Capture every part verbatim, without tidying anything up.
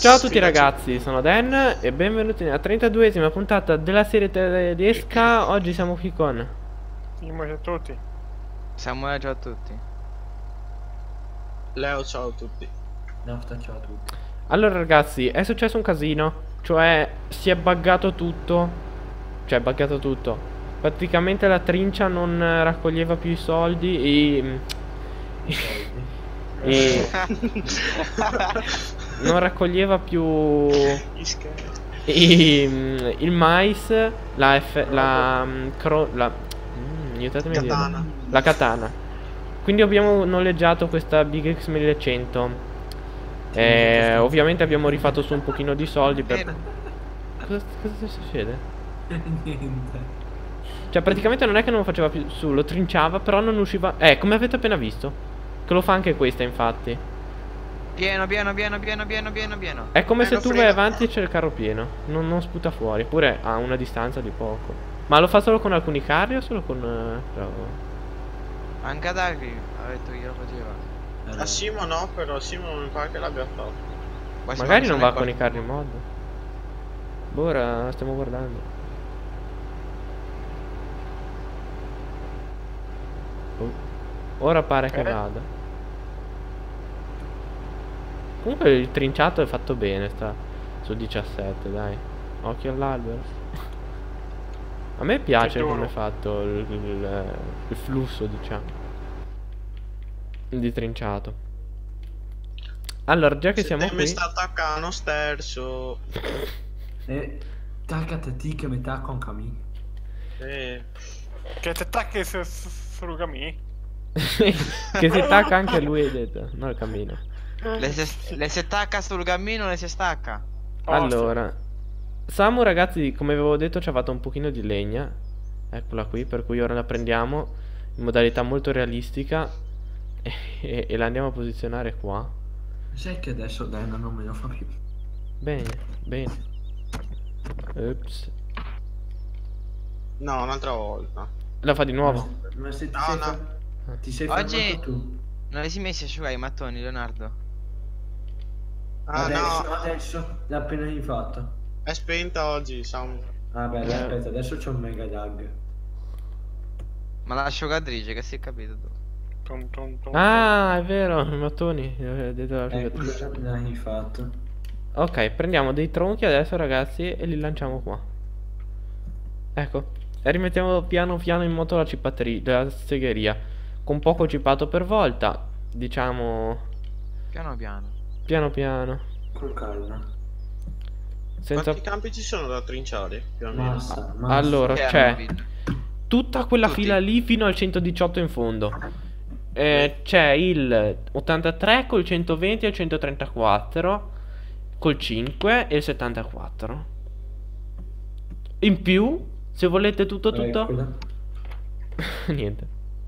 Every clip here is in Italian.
Ciao a tutti ragazzi, sono Dan e benvenuti nella trentaduesima puntata della serie tedesca. Oggi siamo qui con Ciao a tutti. Samuele, ciao a tutti. Leo, ciao a tutti. Nafta, ciao a tutti. Allora ragazzi, è successo un casino. Cioè, si è buggato tutto. Cioè, è buggato tutto. Praticamente la trincia non raccoglieva più i soldi e... e... non raccoglieva più i, il mais, la F, la, cro, la mm, aiutatemi a Katana. dirlo. La katana. Quindi abbiamo noleggiato questa Big X millecento. E ovviamente abbiamo rifatto su un pochino di soldi per... Cosa, cosa succede? Niente. Cioè praticamente non è che non lo faceva più su, lo trinciava, però non usciva... Eh, come avete appena visto. Che lo fa anche questa infatti. Pieno, pieno, pieno, pieno, pieno, pieno, pieno. È come Eh, se lo tu frega. vai avanti e c'è il carro pieno. Non, non sputa fuori. Eppure a una distanza di poco. Ma lo fa solo con alcuni carri o solo con... eh, però- Anche ad Agri ha detto che glielo faceva. A Simo no, però Simo mi pare che l'abbia fatto. Poi si Magari fa non va pensare con i qual- carri mod. Boh, ora stiamo guardando. Oh. Ora pare che Eh? vada. Comunque il trinciato è fatto bene, sta su diciassette, dai. Occhio all'albero. A me piace Che duro. come è fatto il, il- il flusso, diciamo, di trinciato. Allora, già che Se siamo te mi qui, sta attaccando sterzo. E taccate ti che metà con Kami. Eh. Che ti attacchi su, su, su Gami? che si attacca anche lui, hai detto, no il cammino. Le si, le si attacca sul cammino, le si stacca. Allora, Samu ragazzi, come avevo detto, ci ha fatto un pochino di legna. Eccola qui, per cui ora la prendiamo in modalità molto realistica e, e la andiamo a posizionare qua. Sai che adesso Dan non me lo fa più. Bene, bene. Ops. No, un'altra volta. La fa di nuovo. Ma se ti No, sei, no. fa- ti sei Oggi- fermato tu. Non li si messi a asciugare i mattoni, Leonardo? Ah adesso, no, adesso l'ha appena rifatto. è spenta oggi, Samu. Ah beh, Eh. aspetta, adesso c'è un mega lag. Ma l'asciugatrice, che si è capito tu? Tum, tum, tum, Ah, è vero, i mattoni. eh, detto la Ecco, asciugatrice. l'ha rifatto. Ok, prendiamo dei tronchi adesso ragazzi e li lanciamo qua. Ecco. E rimettiamo piano piano in moto la cipatteria, la segheria. Con poco cipato per volta. Diciamo Piano piano. piano piano. Con calma. Senza... Quanti campi ci sono da trinciare? Più o meno. Massa, massa. Allora, Che c'è erano video. tutta quella Tutti. fila lì fino al centodiciotto in fondo. Eh, c'è il ottantatré col centoventi e il centotrentaquattro. Col cinque e il settantaquattro. In più, se volete tutto tutto... Eccola. Niente.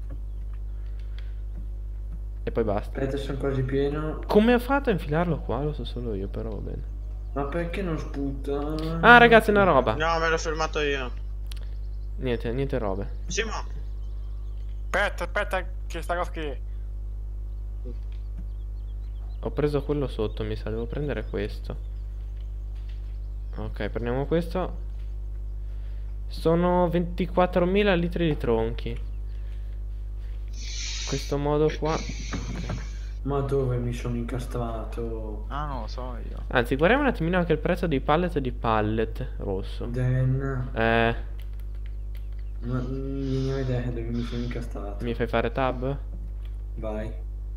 E poi basta. Aspetta, sono quasi pieno. Come ho fatto a infilarlo qua? Lo so solo io, però va bene. Ma perché non sputa? Ah ragazzi, una roba. No, me l'ho fermato io. Niente, niente robe. Simo. Aspetta, aspetta, che sta cosa qui. Ho preso quello sotto, mi sa, devo prendere questo. Ok, prendiamo questo. Sono ventiquattromila litri di tronchi. In questo modo qua. Ma dove mi sono incastrato? Ah, non lo so io. Anzi, guardiamo un attimino anche il prezzo di pallet di pallet rosso. Dan. Eh, Ma non ho idea dove mi sono incastrato. mi fai fare tab? Vai.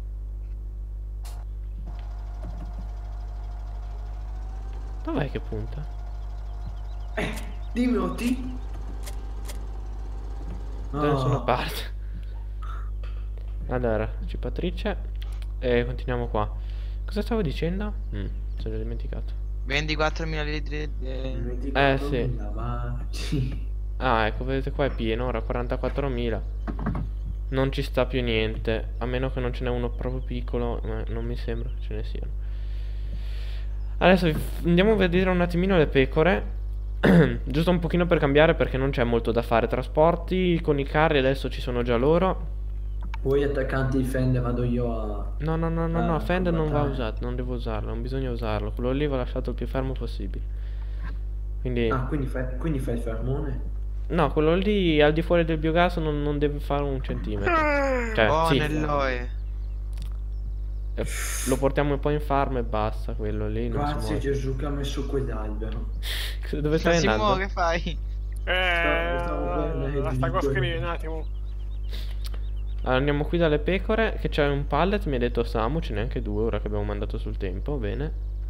Dov'è che punta? Eh, dimmi O T. Da nessuna parte. Allora, cipatrice. E continuiamo qua. Cosa stavo dicendo? Mm, sono già dimenticato. ventiquattromila litri di... Eh, sì. sì. Ah, ecco, vedete qua è pieno, ora quarantaquattromila. Non ci sta più niente. A meno che non ce n'è uno proprio piccolo. Ma non mi sembra che ce ne siano. Adesso vi- andiamo a vedere un attimino le pecore. Giusto un pochino per cambiare perché non c'è molto da fare. Trasporti con i carri adesso ci sono già loro. Voi attaccanti il Fender vado io a... No, no, no, no, no, a Fender non va combattere. usato, non devo usarlo, non bisogna usarlo. Quello lì va lasciato il più fermo possibile. Quindi... Ah, quindi fai, quindi fai il fermone? No, quello lì al di fuori del biogas non, non deve fare un centimetro. Cioè, Oh, sì, Nelloe. eh, lo portiamo poi in farm e basta, quello lì non si Grazie muove. Gesù che ha messo quell'albero. Dove stai Simo, andando? che fai? Eh, stavo bene, la ti sta dico- scrivere un attimo. Allora, andiamo qui dalle pecore, che c'è un pallet, mi ha detto Samu, ce n'è anche due ora che abbiamo mandato sul tempo, bene.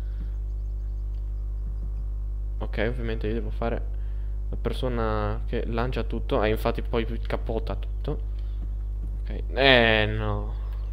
Ok, ovviamente io devo fare la persona che lancia tutto, e infatti poi capota tutto. Ok, eh no.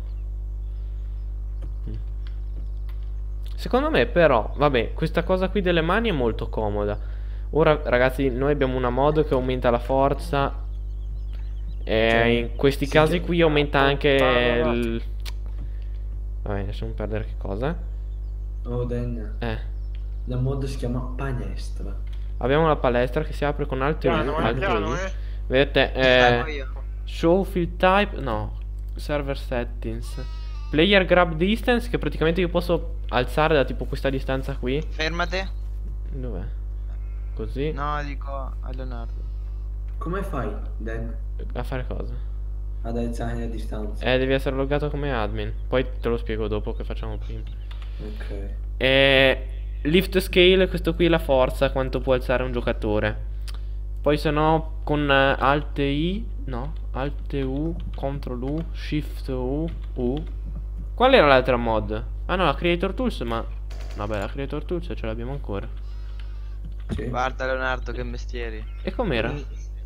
Mm. Secondo me però, vabbè, questa cosa qui delle mani è molto comoda. Ora ragazzi, noi abbiamo una mod che aumenta la forza. E Cioè, in questi si casi chiama- qui aumenta anche puttana. il... Vabbè, lasciamo perdere che cosa. Oh Dan, Eh, la mod si chiama palestra. abbiamo la palestra che si apre con Alt U, Piano, eh, Alt piano, I. eh. Vedete, Salgo eh, io. show field type, no, server settings. Player grab distance, che praticamente io posso alzare da tipo questa distanza qui. Fermate. Dov'è? Così. No, dico a Leonardo. Come fai, Dan, A fare cosa? ad alzare la distanza? Eh, devi essere loggato come admin. Poi te lo spiego dopo che facciamo prima. Ok. E lift scale, questo qui è la forza, quanto può alzare un giocatore. Poi se no con eh, Alt I, no, Alt U, Ctrl U, Shift U, U. Qual era l'altra mod? Ah no, la Creator Tools, ma... Vabbè, la Creator Tools ce l'abbiamo ancora. Sì. Guarda Leonardo che mestieri. E com'era?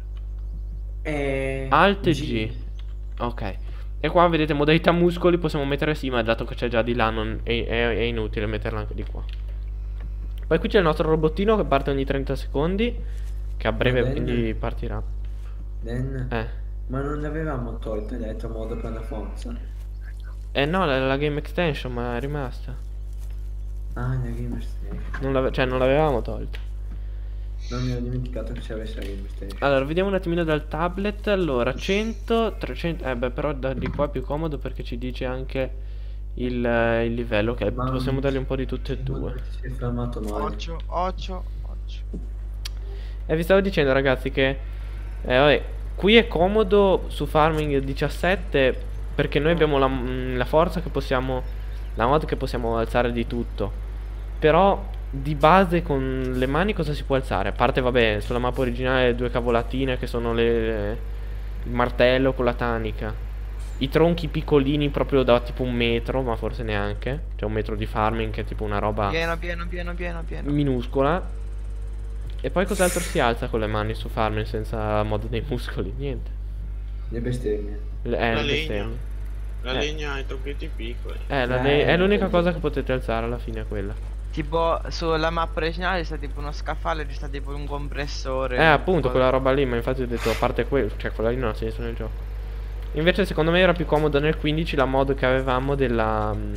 E... Alt G. Ok. E qua vedete modalità muscoli, possiamo mettere sì, ma dato che c'è già di là non è, è- è inutile metterla anche di qua. Poi qui c'è il nostro robottino che parte ogni trenta secondi, che a breve Va bene. quindi partirà. Dan, Eh. ma non avevamo tolto l'altro modo per la forza? Eh no, la, la game extension, ma è rimasta. Ah, la Game Station. Non l'ave- cioè non l'avevamo tolta. Non mi ero dimenticato che c'avesse la Game Station. Allora, vediamo un attimino dal tablet. Allora, cento, trecento. Eh beh, però da di qua è più comodo perché ci dice anche il, eh, il livello. Ok, Ma- possiamo dargli un po' di tutte e due. Si è fermato male. Occhio, occhio, occhio. E vi stavo dicendo ragazzi che eh, vabbè, qui è comodo su Farming diciassette perché noi abbiamo la, mm, la forza che possiamo, la mod che possiamo alzare di tutto. Però di base con le mani cosa si può alzare? A parte vabbè, sulla mappa originale le due cavolatine che sono le, le- il martello con la tanica. I tronchi piccolini proprio da tipo un metro, ma forse neanche. Cioè un metro di farming che è tipo una roba Pieno, pieno, pieno, pieno, pieno. minuscola. E poi cos'altro si alza con le mani su farming senza mod dei muscoli? Niente. Le bestemmie. Le- eh, La le legna. bestemmie. La Eh. legna ha i tronchetti piccoli. Eh, la Eh, le- è l'unica eh, cosa che potete alzare alla fine, è quella. Tipo sulla mappa originale c'è tipo uno scaffale, c'è tipo un compressore. Eh, appunto, quella roba lì, ma infatti ho detto, a parte quello, cioè quella lì non ha senso nel gioco. Invece secondo me era più comodo nel quindici la mod che avevamo della... mm,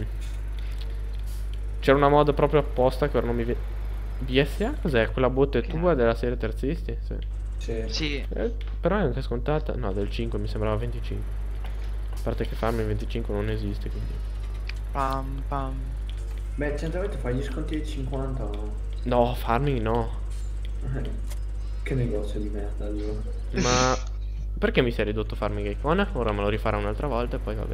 c'era una mod proprio apposta che ora non mi viene... B S A? Cos'è? Quella botte tua della serie terzisti? Sì. Sì. Sì. Eh, però è anche scontata. No, del cinque mi sembrava venticinque. A parte che farmi venticinque non esiste, quindi... Pam pam. Beh, cento volte fai gli sconti del cinquanta o... No, farming no. Che negozio di merda allora. Ma perché mi sei ridotto farming icona? Ora me lo rifarà un'altra volta e poi vabbè.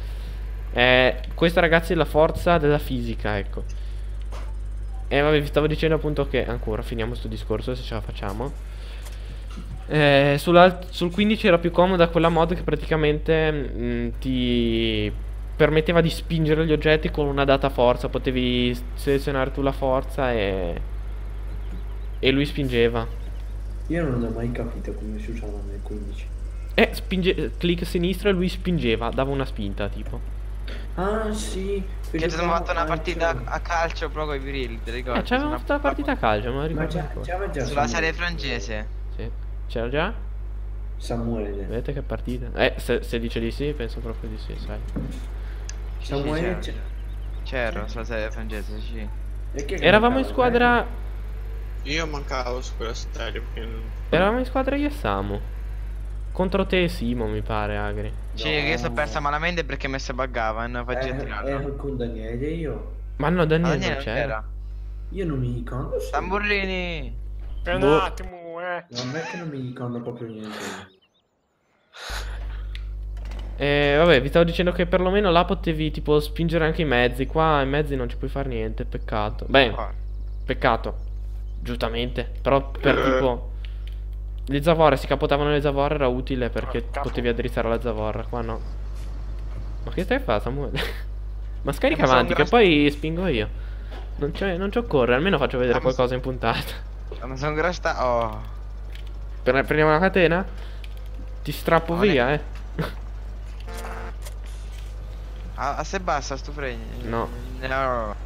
Eh, questa ragazzi è la forza della fisica, ecco. E vabbè, vi stavo dicendo appunto che ancora finiamo sto discorso se ce la facciamo. Eh, sull'alt- sul quindici era più comoda quella mod che praticamente mh, ti permetteva di spingere gli oggetti con una data forza. Potevi selezionare tu la forza e e lui spingeva. Io non ho mai capito come si usava nel quindici. Eh, spinge clic sinistro e lui spingeva, dava una spinta tipo. Ah sì, Che ci siamo fatto una partita a calcio proprio con i virili, ti ricordi? Eh, c'avevamo Una- fatto la partita a calcio, me la Ma ricordo già, ancora. già, già Sulla Samuele. serie francese. Sì. C'era già? Samuele. Vedete che partita? Eh, se, se dice di sì, penso proprio di sì, sai. Sì, Samuele sì, c'è. c'ero sulla serie francese, sì. E che Eravamo in giocava, squadra. Io mancavo su quella serie perché non... Eravamo in squadra io e Samu. contro te e Simo mi pare, Agri. Sì, che io sono persa malamente perché mi si buggava e non faccio Eh, tirare. ero con Daniele io. Ma no, Ma Daniele Daniele non non c'era. c'era. Io non mi ricordo se... Tamburini! Per un Boh. attimo, eh. No, a me che non mi ricordo proprio niente. Eh, vabbè, vi stavo dicendo che perlomeno là potevi tipo spingere anche i mezzi. Qua i mezzi non ci puoi fare niente, peccato. Beh, Oh, peccato. Giustamente. Però per tipo... Le zavorre, si capotavano le zavorre, era utile perché Ah, capo. potevi addrizzare la zavorra. Qua no. Ma che stai a fare, Samuele? Ma scarica Eh, ma sono avanti, che gras- poi spingo io. Non c'è, non ci occorre, almeno faccio vedere Ah, ma qualcosa in puntata. ma sono grasta. Oh. Pre- Prendiamo la catena? Ti strappo No, via, ne- eh. A, a se bassa sto fregno. No. No.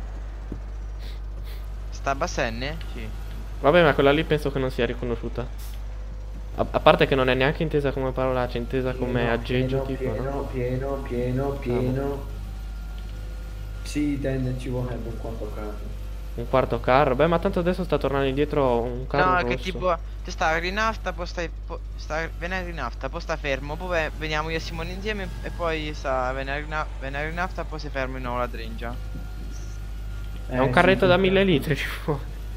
Sta a bassenne? Sì. Vabbè, ma quella lì penso che non sia riconosciuta. A, a parte che non è neanche intesa come parolaccia, è intesa come Pieno, aggeggio pieno, tipo, pieno, no? pieno, pieno, pieno. Sì, Dan, ci vorrebbe un quarto carro. Un quarto carro. Beh, ma tanto adesso sta tornando indietro un carro No, rosso. che tipo. Ti sta in nafta, poi stai. Po, sta venendo in nafta, poi sta fermo. Poi ve- veniamo io e Simone insieme. E poi sta venendo in, na- venendo in nafta, poi si ferma in nuovo la dringia. È un carretto da mille litri ci vuole.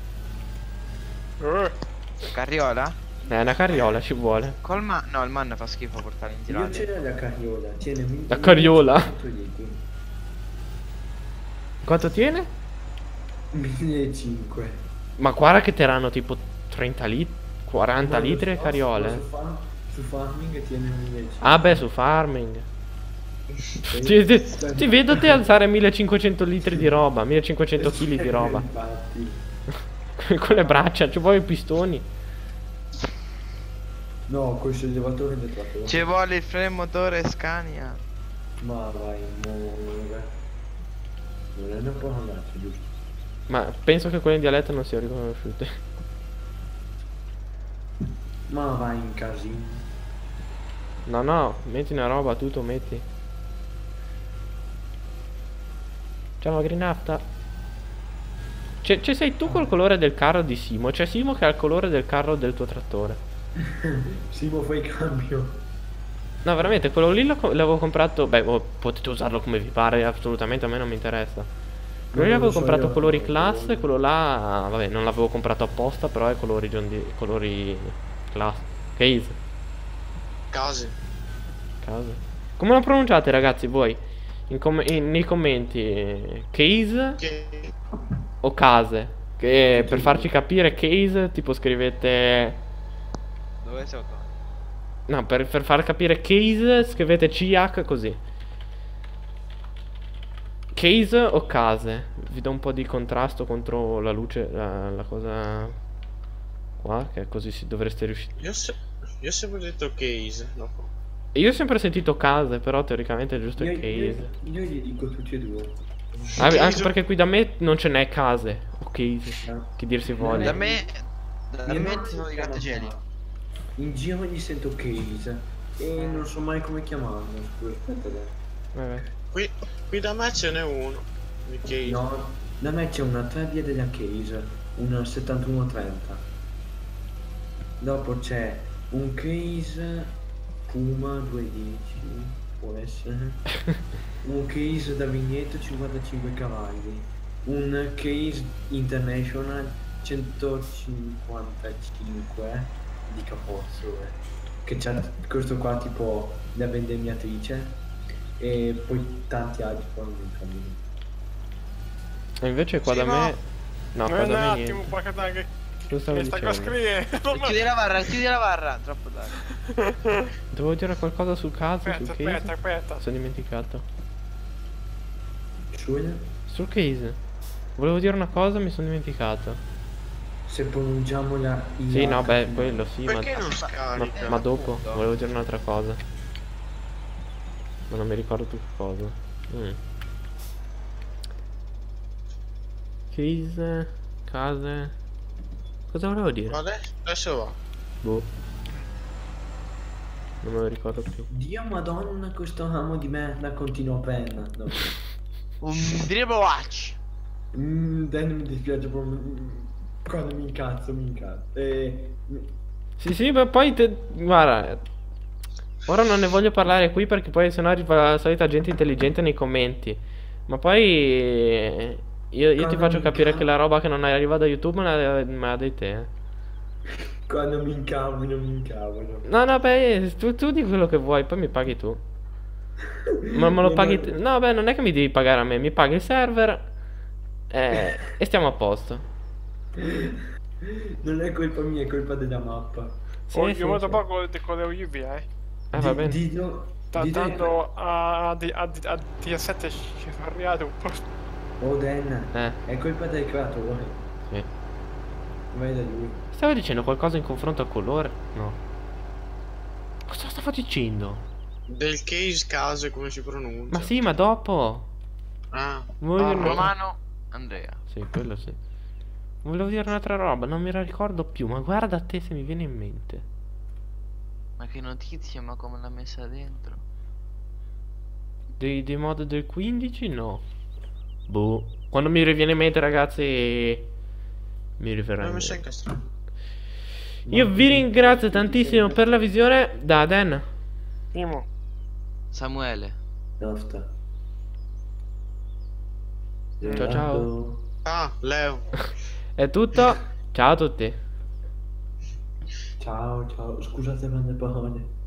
Eh, Carriola? È una carriola, ci vuole. Col man. No, il man fa schifo portare in Io tirate. ce l'ho la carriola, tiene mille- La carriola? millecinquecento litri. Quanto tiene? millecinquecento. Ma guarda che terranno tipo trenta litri, quaranta No, lo litri e so, carriole. Su, fa- su farming tiene millecinquecento. Ah beh, su farming. Sì. Ti, ti- ti vedo te alzare millecinquecento litri di roba, millecinquecento chili di roba. Infatti. Con le braccia, ci vuoi i pistoni? No, col sollevatore del trattore. Ci vuole il freno motore Scania. Ma vai, amore. Non è una parolaccia, giusto? Ma penso che quelle in dialetto non siano riconosciute. Ma vai in casino. No, no, metti una roba, tutto metti. C'è una grinafta. C'è c'è sei tu col colore del carro di Simo. C'è Simo che ha il colore del carro del tuo trattore. Simo, fai cambio. No, veramente, quello lì l'ho co- l'avevo comprato. Beh, oh, potete usarlo come vi pare, assolutamente a me non mi interessa. Quello lì Non lo l'avevo so comprato io, colori non class, lo so. quello là, vabbè, non l'avevo comprato apposta, però è colori John Deere- colori class. Case. Case. Case. Come lo pronunciate, ragazzi, voi? In com- in- nei commenti, case Che... o case? Che per farci capire case, tipo scrivete. Dove sei sotto? No, per, per far capire case scrivete C H così. Case o case? Vi do un po' di contrasto contro la luce, la, la cosa qua, che così si dovreste riuscire. Io, se... Io ho sempre detto case. No. Io ho sempre sentito case, però teoricamente è giusto Io, il case. io, io gli dico tutti e due. Ah, Case- anche perché qui da me non ce n'è case o case, No. che dir si Non voglia. Da me. Da Mia me mamma ci si sono i chiama grattacieli. qua. In giro gli sento case e non so mai come chiamarlo. Scusa, aspetta adesso. Vabbè. Qui, qui da me ce n'è uno. Di case. No, da me c'è una tre via della case, una settantuno trenta. Dopo c'è un case Puma duecentodieci, può essere. Un case da vigneto cinquantacinque cavalli. Un case International centocinquantacinque di capozzo, eh, che c'ha questo qua tipo la vendemmiatrice e poi tanti altri qua non mi ricordo. E invece qua Sì, da no. me. No, qua un da me attimo, niente. porca dai, che, Cosa stavo che sta qua a dicendo? scrivere. Chiudi la barra, chiudi la barra. Troppo tardi. Devo dire qualcosa sul caso, Aspetta, sul case? aspetta, aspetta. Sono dimenticato. Scusa, Sul case. Volevo dire una cosa, mi sono dimenticato. se pronunciamo la I Sì, no, H, beh, quello sì, ma, Perché non ma, scarica? ma dopo. appunto. Volevo dire un'altra cosa. Ma non mi ricordo più che cosa. Mm. Case, case. Cosa volevo dire? Adesso, adesso va. Boh. Non me lo ricordo più. Dio madonna, questo ramo di merda continua a penna. No. Un dribble watch. Mm, dai, non mi dispiace proprio. mm, Quando mi incazzo, mi incazzo. E... Sì, sì, ma poi te... Guarda, Ora non ne voglio parlare qui perché poi sennò arriva la solita gente intelligente nei commenti. Ma poi eh, io, io ti Quando faccio mi capire incavo- che la roba che non arriva da YouTube me la, me la dai te. eh. Quando mi incavano, mi incavano. No, no, beh, tu, tu di quello che vuoi, poi mi paghi tu. Ma me lo Non paghi è- te? No, beh, non è che mi devi pagare a me, mi paghi il server eh, e stiamo a posto. Non è colpa mia, è colpa della mappa. Sì, Oh, sì, io vado sì. poco con le Olivie, eh. Eh, va bene. Di- Dido, Sta Dido è dando a, a, a, a diciassette scerriate un po'. que- Oh Dan, Eh, è colpa del creatore. sì. Vai da lui. Stavo dicendo qualcosa in confronto al colore? No. Cosa stavo dicendo? Del case caso come si pronuncia. Ma sì, ma dopo. Ah, Volevo Oh, dire una- Romano Andrea. Sì, quello sì. Volevo dire un'altra roba, non me la ricordo più, ma guarda a te se mi viene in mente. Ma che notizia, ma come l'ha messa dentro? Dei, dei mod del quindici? No. Boh. Quando mi riviene in mente, ragazzi, mi riverrà in l'ho messo mente. incastrato. Io vi ringrazio tantissimo per la visione. Da Dan. Primo. Samuele. Basta. Ciao, ciao. Ah, Leo. È tutto. Ciao a tutti. Ciao, ciao. Scusate per le parole.